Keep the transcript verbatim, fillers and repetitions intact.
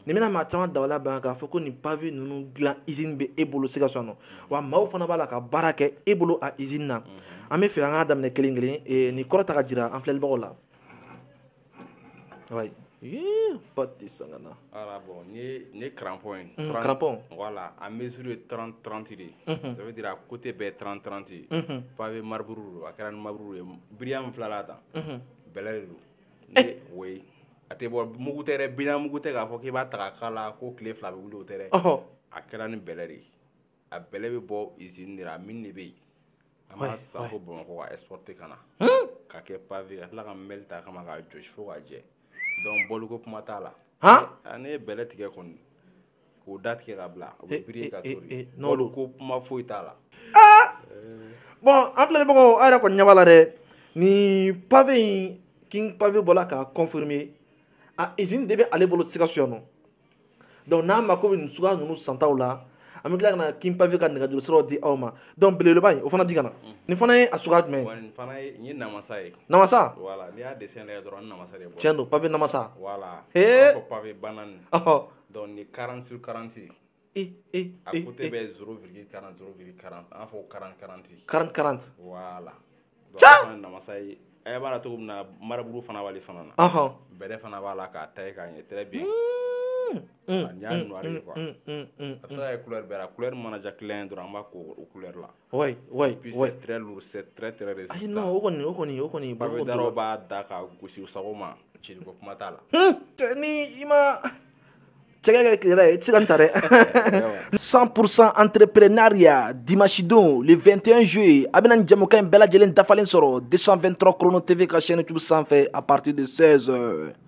ni bɛna maa caman dabala ban k'a fɔ ko nin pavé ninnu dilan usine bɛ e bolo Sikaso nɔ wa maaw fana b'a la ka baara kɛ e bolo a usine na an bɛ fɛ an k'a daminɛ kelen kelen nin kɔrɔ ta ka jira an filɛlibagaw la ouais pas de sangana voilà bon ni ni crampon crampon voilà à mesure de trente trente de ça veut dire à côté bɛ trente trente pavé marbre a kɛra ni marbre ye biriya min filala tan bɛlɛ de don ne oui a tɛ bɔ mugu tɛ dɛ bina mugu tɛ k'a fɔ k'i b'a ta ka k'a la ko tile fila bɛ wuli o tɛ dɛ a kɛra ni bɛlɛ de ye a bɛlɛ bɛ bɔ usine de la min de bɛ yen an b'a san fo Bamakɔ ka exporter ka na ka kɛ pavé ka tila ka mɛli ta kama k'a jɔsi fo k'a jɛ donc bɔliko kuma t'a la ne ye bɛlɛ tigɛ kɔni k'o da tigɛ ka bila o bɛ biri ka tori bɔliko kuma foyi t'a la bon an filɛlibagaw a yɛrɛ kɔni ɲɛ b'a la dɛ ni pavé in king pavé bɔra k'a confirmer a usine de bɛ ale bolo Sikaso yan nɔ donc n'a mako bɛ nin suguya ninnu santaw la an bɛ tila ka na king pavé ka nɛgɛjuru siraw di aw ma donc belebeleba in o fana di ka na nin fana ye a suguya jumɛn ye nin fana ye nin ye namasa ye namasa voilà n'i y'a dessin lajɛ dɔrɔn ni namasa de bɔ tiɲɛ don pavé namasa voilà hee fɔ pavé banane donc ni quarante sur quarante eh eh a côté bɛ zéro virgule quarante zéro virgule quarante an fɔ quarante quarante quarante quarante voilà donc fana ye namasa ye a b'a la cogo min na maraburu fana b'ale fana na bɛlɛ fana b'a la k'a taille k'a ɲɛ très bien n y'a noiré quoi a bɛ se ka kɛ couleur bɛɛ la couleur mana ja clair dɔrɔn an b'a ko o couleur la oui oui puis c'est très lourd c'est très très résistant ayi non o kɔni o kɔni o kɔni pavé daraw b'a da ka gosi u sago ma ciliko kuma t'a la ni i ma cɛkɛ kɛ yɛrɛ i tɛ se ka nin ta dɛ cent pour cent entrepreneuriat dimanche don le vingt et un juillet a bɛna nin jɛmukan in bɛɛ lajɛlen dafalen sɔrɔ deux cent vingt-trois chrono T V ka chaîne YouTube sanfɛ à partir de seize heures